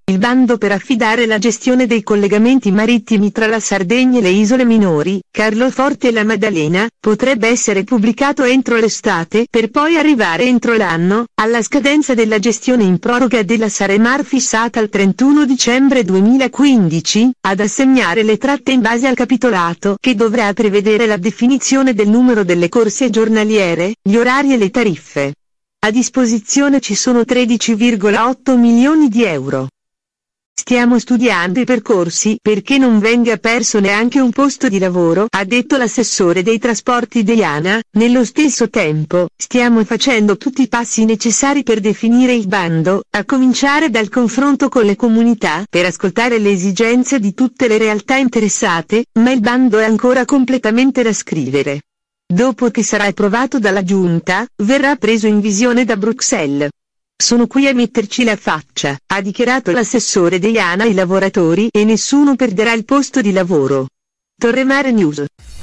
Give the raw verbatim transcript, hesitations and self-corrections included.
Il bando per affidare la gestione dei collegamenti marittimi tra la Sardegna e le isole minori, Carloforte e la Maddalena, potrebbe essere pubblicato entro l'estate per poi arrivare entro l'anno, alla scadenza della gestione in proroga della Saremar fissata al trentuno dicembre duemilaquindici, ad assegnare le tratte in base al capitolato che dovrà prevedere la definizione del numero delle corse giornaliere, gli orari e le tariffe. A disposizione ci sono tredici virgola otto milioni di euro. Stiamo studiando i percorsi perché non venga perso neanche un posto di lavoro, ha detto l'assessore dei trasporti di ANA. Nello stesso tempo, stiamo facendo tutti i passi necessari per definire il bando, a cominciare dal confronto con le comunità per ascoltare le esigenze di tutte le realtà interessate, ma il bando è ancora completamente da scrivere. Dopo che sarà approvato dalla Giunta, verrà preso in visione da Bruxelles. Sono qui a metterci la faccia, ha dichiarato l'assessore dei ANA ai lavoratori, e nessuno perderà il posto di lavoro. Torremare News.